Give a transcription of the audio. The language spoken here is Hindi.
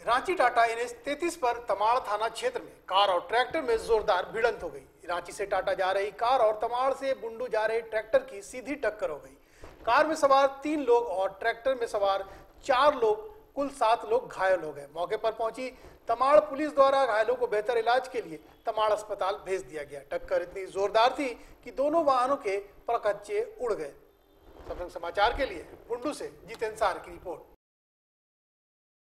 रांची टाटा NH 33 पर तमाड़ थाना क्षेत्र में कार और ट्रैक्टर में जोरदार भिड़ंत हो गई। रांची से टाटा जा रही कार और तमाड़ से बुंडू जा रहे ट्रैक्टर की सीधी टक्कर हो गई। कार में सवार 3 लोग और ट्रैक्टर में सवार 4 लोग, कुल 7 लोग घायल हो गए। मौके पर पहुंची तमाड़ पुलिस द्वारा घायलों को बेहतर इलाज के लिए तमाड़ अस्पताल भेज दिया गया। टक्कर इतनी जोरदार थी कि दोनों वाहनों के परखच्चे उड़ गए। सत्संग समाचार के लिए बुंडू से जितेंद्र सार की रिपोर्ट।